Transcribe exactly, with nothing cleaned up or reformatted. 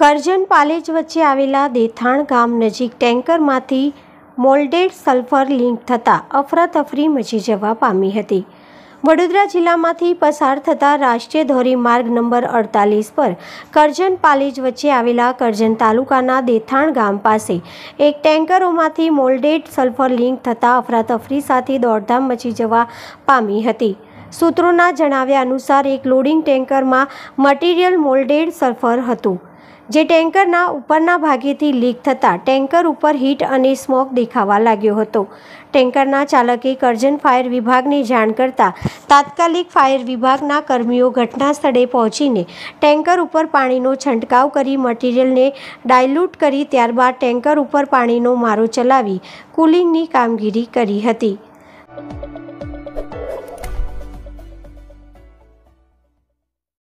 કરજણ પાલેજ વચ્ચે આવેલા દેથાણ ગામ નજીક ટેન્કરમાંથી મોલ્ડેડ સલ્ફર લીક થતાં અફરાતફરી મચી જવા પામી હતી। વડોદરા જિલ્લામાંથી પસાર થતા રાષ્ટ્રીય ધોરીમાર્ગ નંબર અડતાલીસ પર કરજણ પાલેજ વચ્ચે આવેલા કરજણ તાલુકાના દેથાણ ગામ પાસે એક ટેન્કરોમાંથી મોલ્ડેડ સલ્ફર લીક થતાં અફરાતફરી સાથે દોડધામ મચી જવા પામી હતી। સૂત્રોના જણાવ્યા અનુસાર એક લોડિંગ ટેન્કરમાં મટીરિયલ મોલ્ડેડ સલ્ફર હતું, જે ટેન્કરના ઉપરના ભાગેથી લીક થતાં ટેન્કર ઉપર હીટ અને સ્મોક દેખાવા લાગ્યો હતો। ટેન્કરના ચાલકે કરજણ ફાયર વિભાગને જાણ કરતા તાત્કાલિક ફાયર વિભાગના કર્મીઓ ઘટના સ્થળે પહોંચીને ટેન્કર ઉપર પાણીનો છંટકાવ કરી મટીરિયલને ડાયલ્યુટ કરી ત્યારબાદ ટેન્કર ઉપર પાણીનો મારો ચલાવી કુલિંગની કામગીરી કરી હતી।